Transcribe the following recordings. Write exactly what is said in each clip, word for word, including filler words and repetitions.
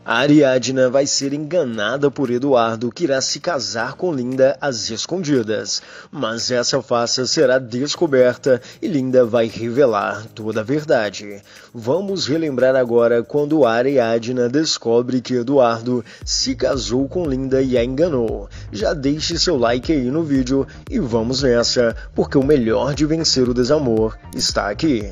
Ariadna vai ser enganada por Eduardo, que irá se casar com Linda às escondidas. Mas essa farsa será descoberta e Linda vai revelar toda a verdade. Vamos relembrar agora quando Ariadna descobre que Eduardo se casou com Linda e a enganou. Já deixe seu like aí no vídeo e vamos nessa, porque o melhor de vencer o desamor está aqui.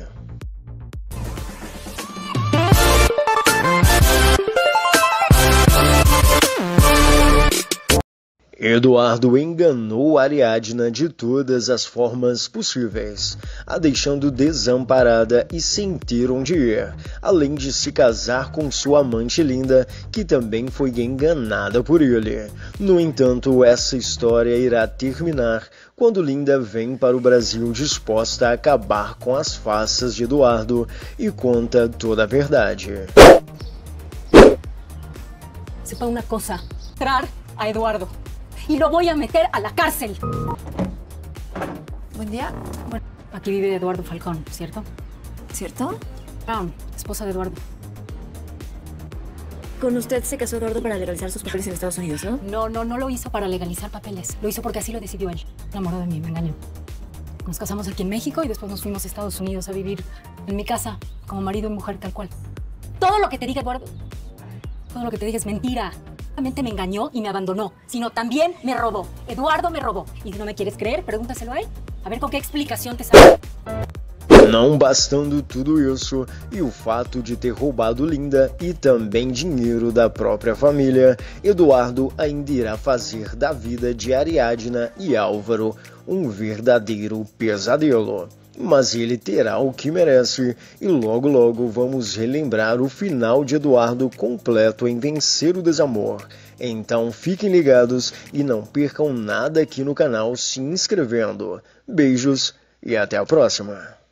Eduardo enganou Ariadna de todas as formas possíveis, a deixando desamparada e sem ter onde ir, além de se casar com sua amante Linda, que também foi enganada por ele. No entanto, essa história irá terminar quando Linda vem para o Brasil disposta a acabar com as farsas de Eduardo e conta toda a verdade. Sepa una cosa, entrar a Eduardo. Y lo voy a meter a la cárcel. Buen día. Bueno, aquí vive Eduardo Falcón, ¿cierto? ¿Cierto? Brown, esposa de Eduardo. Con usted se casó Eduardo para legalizar sus papeles en Estados Unidos, ¿no? No, no, no lo hizo para legalizar papeles. Lo hizo porque así lo decidió él. Se enamoró de mí, me engañó. Nos casamos aquí en México y después nos fuimos a Estados Unidos a vivir en mi casa, como marido y mujer tal cual. Todo lo que te diga Eduardo, todo lo que te diga es mentira. No solamente me engañó y me abandonó, sino también me robó. Eduardo me robó. Y si no me quieres creer, pregúntaselo a él. A ver con qué explicación te sale. Não bastando tudo isso e o fato de ter roubado Linda e também dinheiro da própria família, Eduardo ainda irá fazer da vida de Ariadna e Álvaro um verdadeiro pesadelo. Mas ele terá o que merece e logo logo vamos relembrar o final de Eduardo completo em Vencer o Desamor. Então fiquem ligados e não percam nada aqui no canal se inscrevendo. Beijos e até a próxima!